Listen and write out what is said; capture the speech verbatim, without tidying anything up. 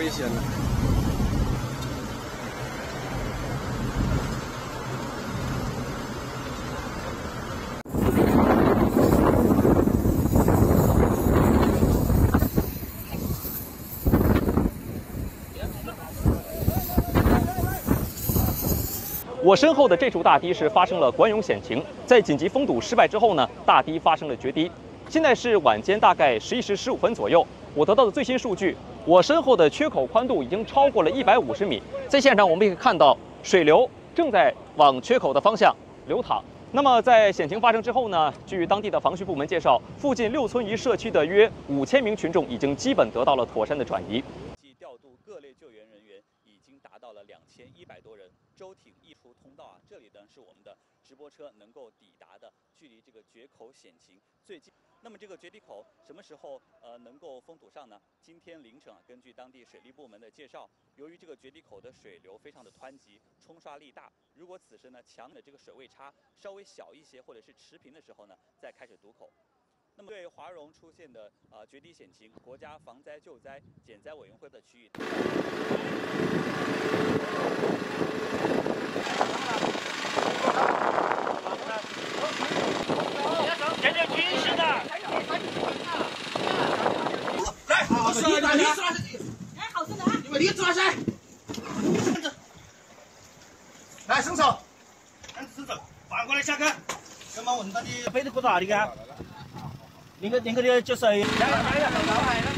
危险了。 我身后的这处大堤是发生了管涌险情，在紧急封堵失败之后呢，大堤发生了决堤。现在是晚间大概十一时十五分左右，我得到的最新数据，我身后的缺口宽度已经超过了一百五十米。在现场我们也可以看到，水流正在往缺口的方向流淌。那么在险情发生之后呢，据当地的防汛部门介绍，附近六村一社区的约五千名群众已经基本得到了妥善的转移。 调度各类救援人员已经达到了两千一百多人，舟艇溢出通道啊，这里呢是我们的直播车能够抵达的，距离这个决口险情最近。那么这个决堤口什么时候呃能够封堵上呢？今天凌晨啊，根据当地水利部门的介绍，由于这个决堤口的水流非常的湍急，冲刷力大，如果此时呢墙的这个水位差稍微小一些，或者是持平的时候呢，再开始堵口。 那么，对华容出现的呃决堤险情，国家防灾救灾减灾委员会的区域， 这叫军事的。 来，我说你，你抓谁？哎，好着呢，你们你抓谁？来，伸手，伸手，反过来下杆。咁啊，我哋啲飛得嗰度啊，你嘅。 你个你个的就是。